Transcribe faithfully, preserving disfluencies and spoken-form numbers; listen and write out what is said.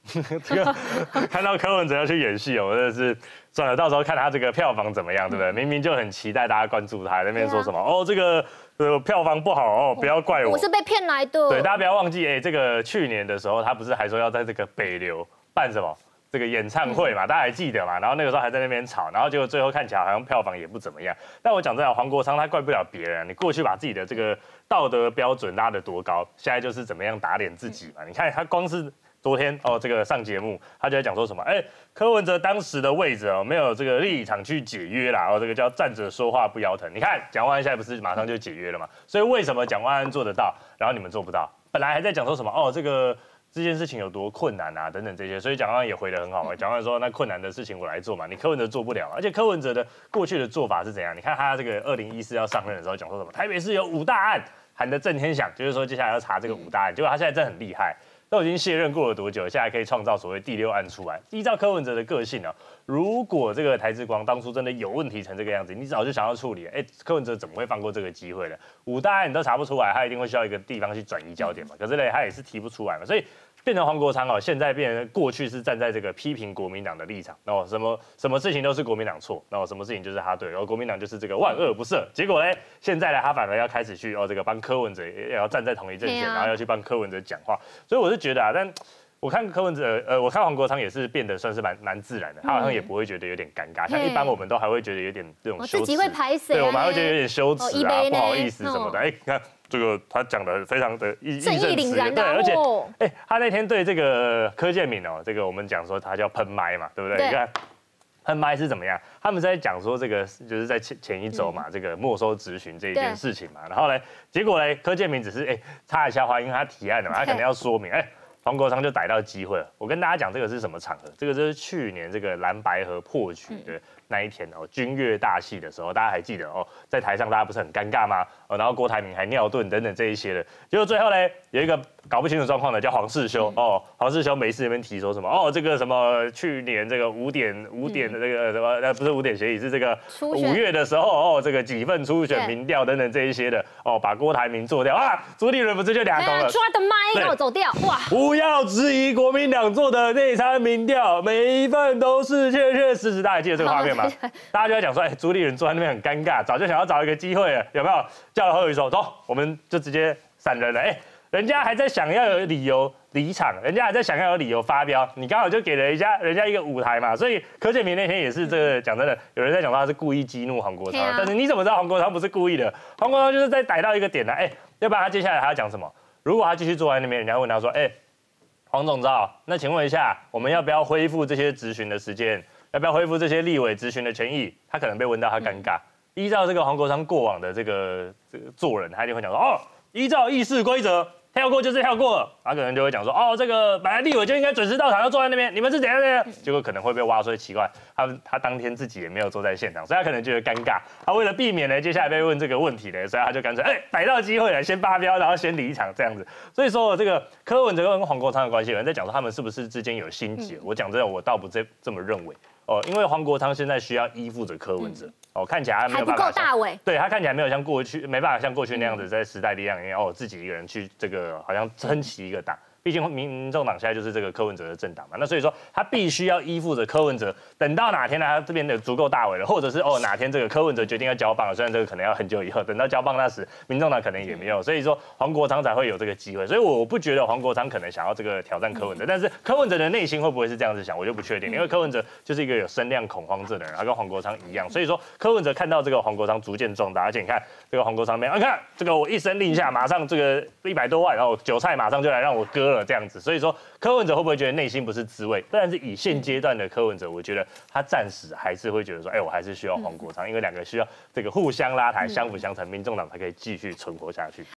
这个看到柯文哲要去演戏哦，我真的是算了，到时候看他这个票房怎么样，对不对？明明就很期待大家关注他，那边说什么、啊、哦，这个呃票房不好哦，不要怪我， 我是被骗来的。 对，大家不要忘记，哎，这个去年的时候，他不是还说要在这个北流办什么这个演唱会嘛，大家还记得嘛？然后那个时候还在那边吵，然后结果最后看起来好像票房也不怎么样。但我讲真的，黄国昌他怪不了别人，你过去把自己的这个道德标准拉得多高，现在就是怎么样打脸自己嘛。你看他光是昨天哦，这个上节目，他就在讲说什么，哎，柯文哲当时的位置哦，没有这个立场去解约啦，哦，这个叫站着说话不腰疼。你看蒋万安现在不是马上就解约了嘛？所以为什么蒋万安做得到，然后你们做不到？本来还在讲说什么哦，这个。这件事情有多困难啊，等等这些，所以蒋万安也回得很好嘛。蒋万安说，那困难的事情我来做嘛，你柯文哲做不了，而且柯文哲的过去的做法是怎样？你看他这个二零一四要上任的时候讲说什么，台北市有五大案，喊得震天响，就是说接下来要查这个五大案，结果他现在真的很厉害。都已经卸任过了多久，现在可以创造所谓第六案出来。依照柯文哲的个性呢、啊，如果这个台之光当初真的有问题成这个样子，你早就想要处理，哎，柯文哲怎么会放过这个机会呢？五大案你都查不出来，他一定会需要一个地方去转移焦点嘛。可是呢，他也是提不出来嘛，所以变成黄国昌哦，现在变成过去是站在这个批评国民党的立场，然后什么什么事情都是国民党错，然后什么事情就是他对，然后国民党就是这个万恶不赦。结果呢，现在呢，他反而要开始去哦这个帮柯文哲也要站在同一阵线，然后要去帮柯文哲讲话，所以我是觉得啊，但我看柯文哲，呃，我看黄国昌也是变得算是蛮蛮自然的，他好像也不会觉得有点尴尬，像一般我们都还会觉得有点这种羞耻， 自己会排谁， 对，我们还会觉得有点羞耻啊，不好意思什么的。哎，看这个他讲的非常的义正义凛然的，对，而且哎，他那天对这个柯建铭哦，这个我们讲说他叫喷麦嘛，对不对？你看。喷麦是怎么样？他们在讲说这个就是在前前一周嘛，嗯、这个没收质询这一件事情嘛，然后呢，结果呢，柯建铭只是哎插一下话，因为他提案了嘛，他可能要说明，哎，黄国昌就逮到机会了。我跟大家讲这个是什么场合？这个就是去年这个蓝白河破局的那一天哦，军乐大戏的时候，大家还记得哦，在台上大家不是很尴尬吗？哦，然后郭台铭还尿遁等等这一些的，结果最后呢，有一个搞不清楚状况的叫黄世修哦，黄世修没事那边提说什么哦，这个什么去年这个五点五点的这个什么呃不是五点协议是这个五月的时候哦，这个几份初选民调等等这一些的哦，把郭台铭做掉啊，朱立伦不是就俩公了， 抓的麦然后走掉哇！ 不要质疑国民党做的内参民调，每一份都是确确实实，大家还记得这个画面吗？大家就在讲说，哎，朱立伦坐在那边很尴尬，早就想要找一个机会了，有没有？叫了贺宇说走，我们就直接闪人了，哎。人家还在想要有理由离场，人家还在想要有理由发飙，你刚好就给了人家人家一个舞台嘛，所以柯建铭那天也是这个讲真的，有人在讲他是故意激怒黄国昌，啊、但是你怎么知道黄国昌不是故意的？黄国昌就是在逮到一个点呢，哎，要不然他接下来他要讲什么？如果他继续坐在那边，人家问他说，哎，黄总召，那请问一下，我们要不要恢复这些质询的时间？要不要恢复这些立委质询的权益？他可能被问到他尴尬。嗯、依照这个黄国昌过往的这个这个做人，他一定会讲说，哦，依照议事规则。跳过就是跳过了，他可能就会讲说，哦，这个本来立委就应该准时到场，要坐在那边，你们是怎样的？结果可能会被挖出来，奇怪，他他当天自己也没有坐在现场，所以他可能觉得尴尬。他为了避免呢，接下来被问这个问题呢，所以他就干脆，哎，逮到机会了，先发飙，然后先离场这样子。所以说这个柯文哲跟黄国昌的关系，有人在讲说他们是不是之间有心结？嗯、我讲真的，我倒不这这么认为。哦，因为黄国昌现在需要依附着柯文哲，嗯、哦，看起来他没有办法， 还不够大伟， 对他看起来没有像过去，没办法像过去那样子在时代力量里面，哦，自己一个人去这个好像撑起一个党。毕竟民民众党现在就是这个柯文哲的政党嘛，那所以说他必须要依附着柯文哲，等到哪天呢，他这边的足够大尾了，或者是哦哪天这个柯文哲决定要交棒了，虽然这个可能要很久以后，等到交棒那时，民众党可能也没有，所以说黄国昌才会有这个机会，所以我不觉得黄国昌可能想要这个挑战柯文哲，但是柯文哲的内心会不会是这样子想，我就不确定，因为柯文哲就是一个有声量恐慌症的人，他跟黄国昌一样，所以说柯文哲看到这个黄国昌逐渐壮大，而且你看这个黄国昌那边，啊看这个我一声令下，马上这个一百多万，然后韭菜马上就来让我割了这样子，所以说。柯文哲会不会觉得内心不是滋味？但是以现阶段的柯文哲，我觉得他暂时还是会觉得说，哎、欸，我还是需要黄国昌，因为两个需要这个互相拉抬、相辅相成，民众党才可以继续存活下去。